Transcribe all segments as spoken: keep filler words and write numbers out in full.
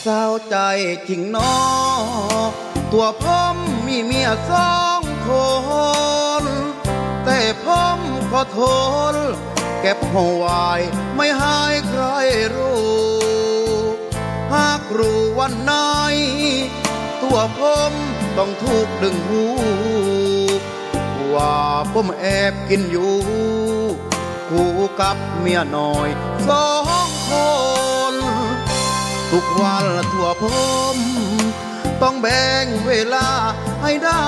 เศร้าใจจริงนอตัวผมมีเมียสองคนแต่ผมขอโทษเก็บหัวไว้ไม่ให้ใครรู้หากรู้วันไหนตัวผมต้องถูกดึงหูว่าผมแอบกินอยู่คู่กับเมียน้อยสองคนทุกวันทั่วผมต้องแบ่งเวลาให้ได้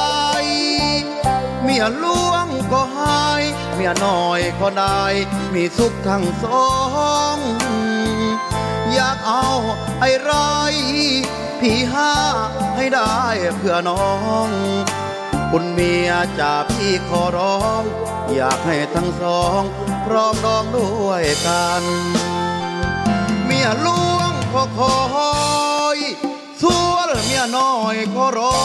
เมียหลวงก็ให้เมียน้อยก็ได้มีสุขทั้งสองอยากเอาไอ้ไรพี่ห้าให้ได้เพื่อน้องคุณเมียจ่าพี่ขอร้องอยากให้ทั้งสองพร้อมร้องด้วยกันเมียหลวงขอคอยส่วนเมียน้อยขอรอ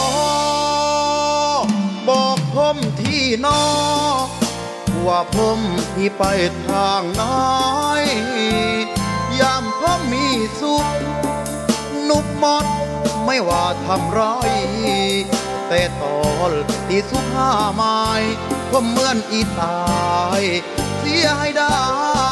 บอกผมที่นอว่าผมที่ไปทางไหนยามผมมีสุขนุกหมดไม่ว่าทำไรแต่ตอนที่สุขห้าไม้ผมเหมือนอีตายเสียให้ได้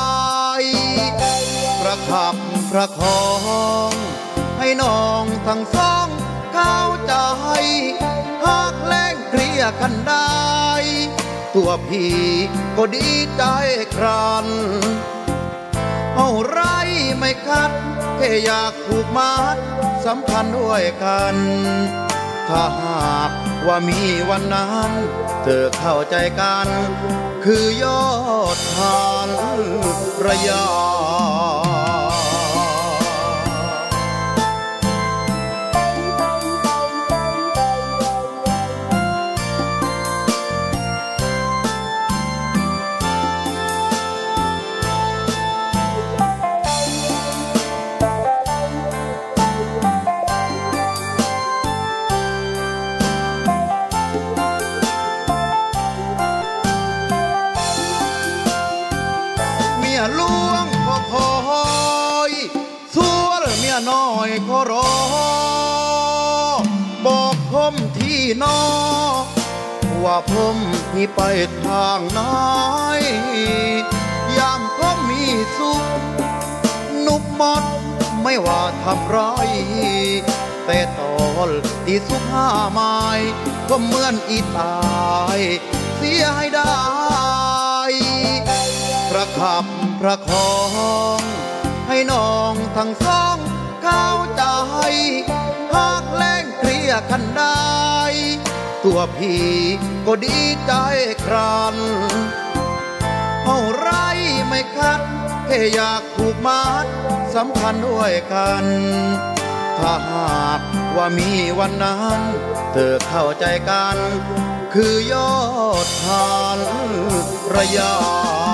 ประคับประคองให้น้องทั้งสองเข้าใจหากแล้งเกลียกันได้ตัวพี่ก็ดีใจครันเอาไรไม่คัดแค่อยากผูกมัดสัมพันธ์ด้วยกันถ้าหากว่ามีวันนั้นเธอเข้าใจกันคือยอดทานระยะหลวงขอคอยส่วนเมียน้อยขอรอบอกผมที่นอว่าผมที่ไปทางไหนยามผมมีสุขนุกหมดไม่ว่าทำไรแต่ตอนที่สุขห้าไม้ก็เหมือนอีตายเสียให้ได้ประคับประคองให้น้องทั้งสองเข้าใจหากแล้งเกลียกันได้ตัวพี่ก็ดีใจครันเอาไรไม่คัดแค่อยากผูกมัดสัมพันธ์ด้วยกันถ้าหากว่ามีวันนั้นเธอเข้าใจกันคือยอดทานระยะ